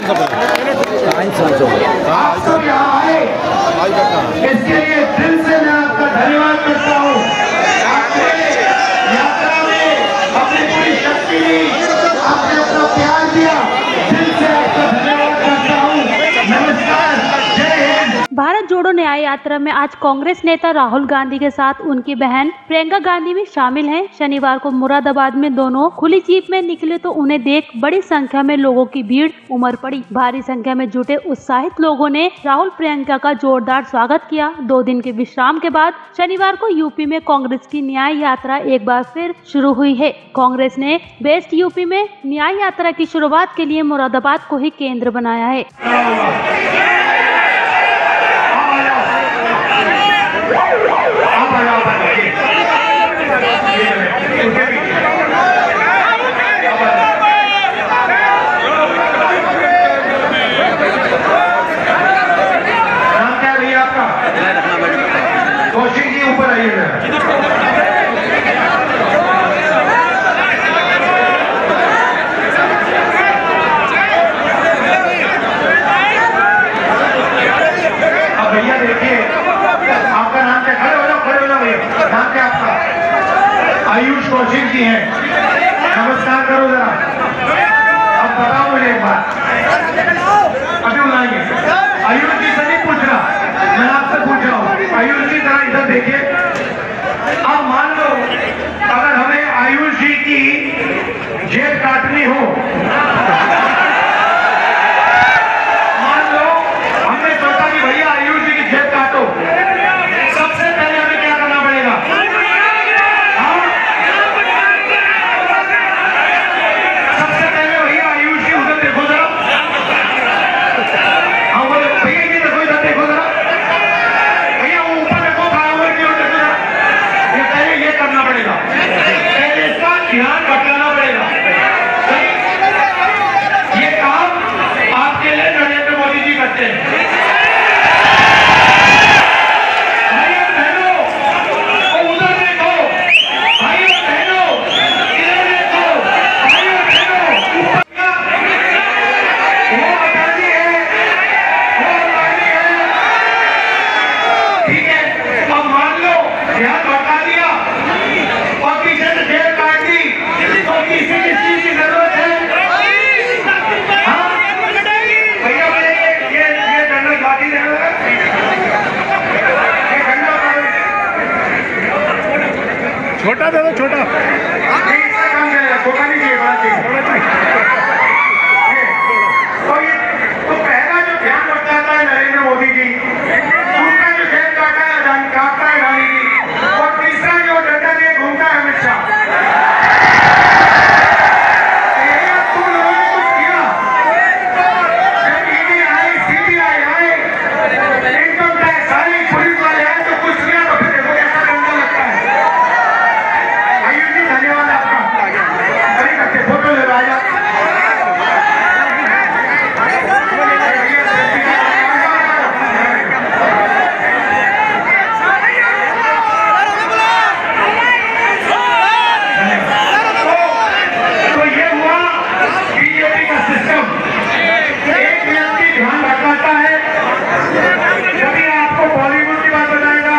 आप सब यहाँ आए, इसके लिए दिल से मैं आपका धन्यवाद करता हूँ। आपने यात्रा में अपनी पूरी शक्ति दी, आपने अपना प्यार दिया, दिल से आपका धन्यवाद करता हूँ। नमस्कार, जय हिंद। भारत जोड़ो न्याय यात्रा में आज कांग्रेस नेता राहुल गांधी के साथ उनकी बहन प्रियंका गांधी भी शामिल हैं। शनिवार को मुरादाबाद में दोनों खुली जीप में निकले तो उन्हें देख बड़ी संख्या में लोगों की भीड़ उमड़ पड़ी। भारी संख्या में जुटे उत्साहित लोगों ने राहुल प्रियंका का जोरदार स्वागत किया। 2 दिन के विश्राम के बाद शनिवार को यूपी में कांग्रेस की न्याय यात्रा एक बार फिर शुरू हुई है। कांग्रेस ने बेस्ट यूपी में न्याय यात्रा की शुरुआत के लिए मुरादाबाद को ही केंद्र बनाया है। कौशिक जी ऊपर आइएगा। अब भैया देखिए, आपका नाम क्या? खड़े हो जाओ भैया। नाम क्या आपका? आयुष कौशिक जी हैं। नमस्कार करो जरा। अब बताओ मुझे एक बात, अभी बुलाएंगे। आयुष जी से नहीं पूछ रहा, मैं आपसे पूछ रहा हूँ। आयुष जी जरा इधर देखिए। अब मान लो अगर हमें आयुष जी की जेब काटनी हो, मान लो हमने सोचा कि भैया आयुष जी की जेब काटो, सबसे पहले हमें क्या करना पड़ेगा? सबसे पहले भैया आयुष जी उधर देखो जरा। हाँ बोले भैया जी देखो, इधर देखो जरा। भैया वो ऊपर देखो, बराबर की ओर देखो जरा। ये पहले ये करना पड़ेगा, पहले इसका ध्यान भटकाना पड़ेगा। ये काम आपके लिए नरेंद्र मोदी जी करते हैं। भाइयों बहनों, वो उधर देखो। भाइयों बहनों, इधर देखो। भाइयों बहनों, वो अदानी है, वो अदानी है। ठीक है, अब मान लो ध्यान भटका दिया और पीछे से जेब काट दी, तो किसी चीज की जरूरत है? हाँ भैया, ये डंडा गाड़ी दे रहा है। ये डंडा छोटा दे दो, छोटा। नहीं, इसका काम करेगा, छोटा नहीं चाहिए, बड़ा चाहिए। तो पहला जो ध्यान भटकाता है नरेंद्र मोदी जी, दूसरा जो जेब काटता है अडानी जी, और तीसरा जो डंडा लिए घूमता है अमित शाह। तुम लोगों ने कुछ किया? जब ईडी आए, सीबीआई आए, इनकम टैक्स आई, पुलिस वाले आए, तो कुछ किया तो फिर देखो कैसा डंडा लगता है। आयुष जी धन्यवाद आपका। सही करके फोटो ले आया। तो ये हुआ बीजेपी का सिस्टम। एक व्यक्ति ध्यान भटकाता है, कभी आपको बॉलीवुड की बात बताएगा,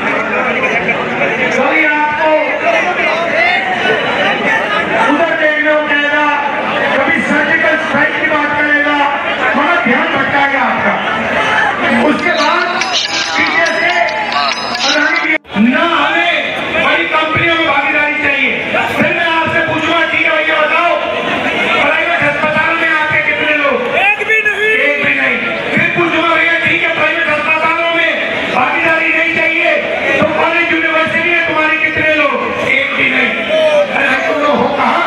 कभी आपको उधर देखने को कहेगा, कभी सर्जिकल स्ट्राइक की बात करेगा, मगर ध्यान भटकाएगा आपका। उसके बाद पीछे से अडानी की ना, हमें बड़ी कंपनियों में भागीदारी चाहिए। फिर मैं आपसे पूछूंगा, ठीक है भैया बताओ, प्राइवेट अस्पतालों में आपके कितने लोग? एक भी नहीं। फिर पूछूंगा, भैया ठीक है प्राइवेट अस्पतालों में भागीदारी नहीं चाहिए, तो कॉलेज यूनिवर्सिटी में तुम्हारे कितने लोग? एक भी नहीं। अरे तुम लोग हो कहाँ?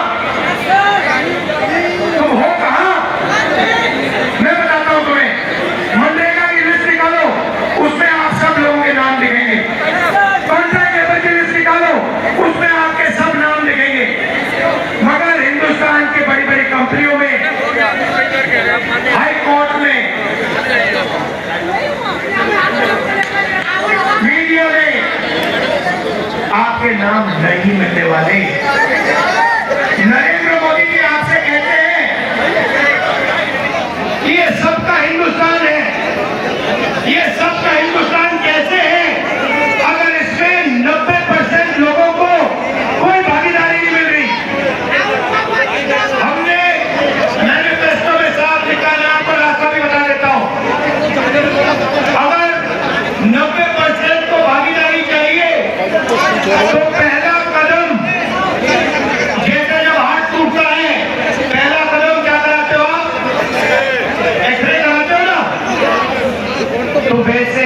तुम हो कहाँ? मैं बताता हूँ तुम्हें, मनरेगा की लिस्ट निकालो, उसमें आप सब लोगों के नाम दिखेंगे। कॉन्ट्रैक्ट लेबर की लिस्ट निकालो, उसमें आपके सब नाम दिखेंगे। मगर हिंदुस्तान की बड़ी बड़ी कंपनियों में, हाई कोर्ट में, मीडिया में आपके नाम नहीं मिलने वाले। नरेंद्र मोदी जी आपसे कहते हैं कि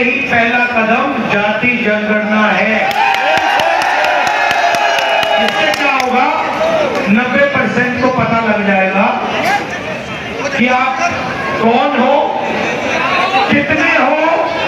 ही पहला कदम जाति जनगणना है। इससे क्या होगा, 90% को पता लग जाएगा कि आप कौन हो, कितने हो